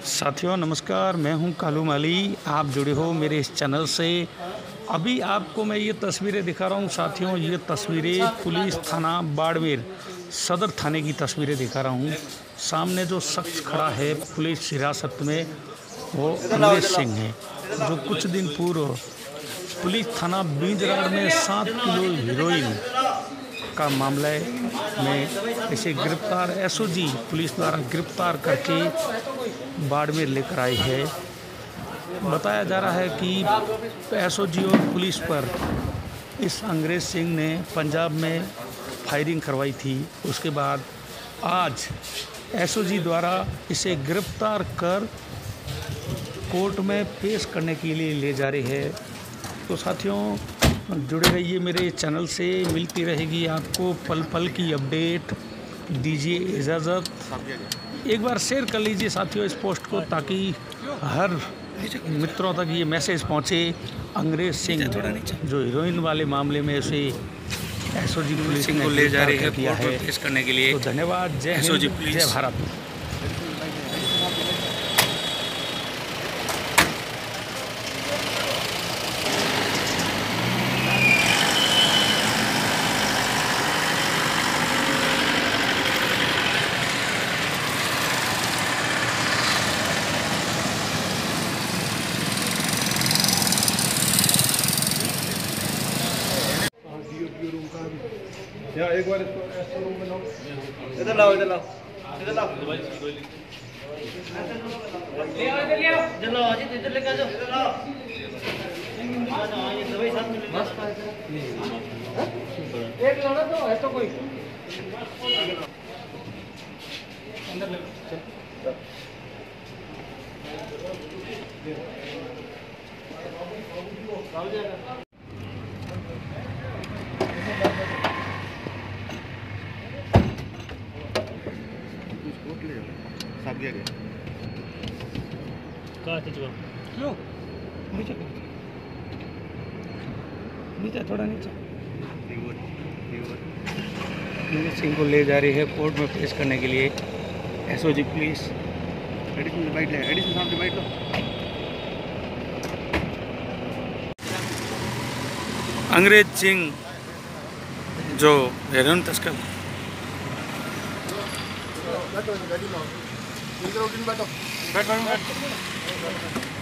साथियों नमस्कार, मैं हूं कालू माली। आप जुड़े हो मेरे इस चैनल से। अभी आपको मैं ये तस्वीरें दिखा रहा हूं साथियों। ये तस्वीरें पुलिस थाना बाड़मेर सदर थाने की तस्वीरें दिखा रहा हूं। सामने जो शख्स खड़ा है पुलिस हिरासत में, वो अंग्रेज सिंह है, जो कुछ दिन पूर्व पुलिस थाना बींजराड़ में 7 किलो हीरोइन का मामला में इसे गिरफ्तार एसओजी पुलिस द्वारा गिरफ्तार करके बाड़मेर लेकर आई है। बताया जा रहा है कि एसओजी और पुलिस पर इस अंग्रेज सिंह ने पंजाब में फायरिंग करवाई थी। उसके बाद आज एसओजी द्वारा इसे गिरफ्तार कर कोर्ट में पेश करने के लिए ले जा रही है। तो साथियों जुड़े रहिए मेरे चैनल से, मिलती रहेगी आपको पल पल की अपडेट। दीजिए इजाज़त, एक बार शेयर कर लीजिए साथियों इस पोस्ट को, ताकि हर मित्रों तक ये मैसेज पहुँचे। अंग्रेज सिंह जो हीरोइन वाले मामले में उसे एसओजी पुलिस को ले जा रही है किया है पेश करने के लिए। तो धन्यवाद। जय हिंद, जय भारत। या एक बार इसको रूम में लाओ, इधर लाओ, इधर लाओ, इधर लाओ, ले आओ, इधर ले आओ, इधर लाओ, अजीत इधर लेके आ जाओ, इधर लाओ, ये दवाई साथ में ले लो। एक लाना तो है तो कोई अंदर ले चल। साफ किया गया कहाँ थे जो लो नीचे नीचे थोड़ा नीचे। अंग्रेज सिंह को ले जा रही है कोर्ट में पेश करने के लिए एसओजी पुलिस। एडिशनल डिवाइड ले, एडिशनल साफ डिवाइड लो। अंग्रेज सिंह जो हेरोइन तस्कर। बैठो, बैठो, बैठो, बैठो।